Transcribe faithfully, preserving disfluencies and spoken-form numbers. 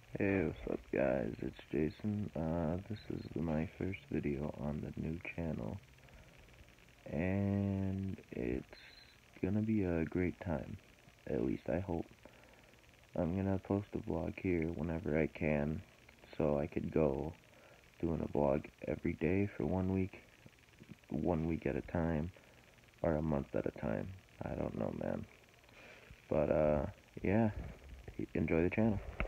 Hey, what's up guys, it's Jason. Uh, this is my first video on the new channel, and it's gonna be a great time, at least I hope. I'm gonna post a vlog here whenever I can, so I could go doing a vlog every day for one week, one week at a time, or a month at a time. I don't know, man. But, uh, yeah, enjoy the channel.